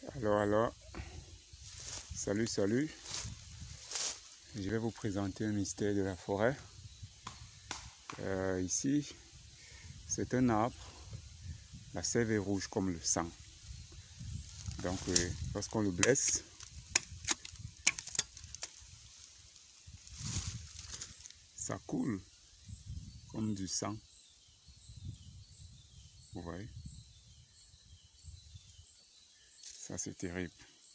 Alors, salut, je vais vous présenter un mystère de la forêt. Ici, c'est un arbre, la sève est rouge comme le sang. Donc, lorsqu'on le blesse, ça coule comme du sang. Vous voyez? Ça, c'est terrible.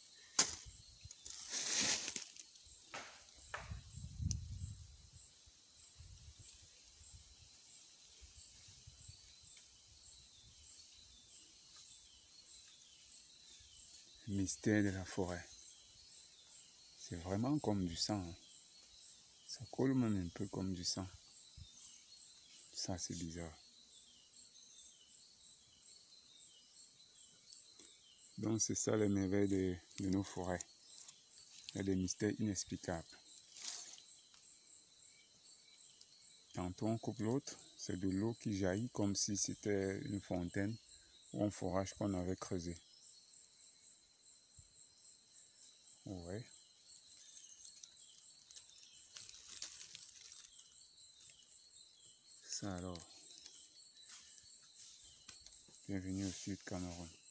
Mystère de la forêt. C'est vraiment comme du sang. Ça coule même un peu comme du sang. Ça, c'est bizarre. Donc, c'est ça les merveilles de nos forêts. Il y a des mystères inexplicables. Tantôt on coupe l'autre, c'est de l'eau qui jaillit comme si c'était une fontaine ou un forage qu'on avait creusé. Ouais. Ça alors. Bienvenue au Sud Cameroun.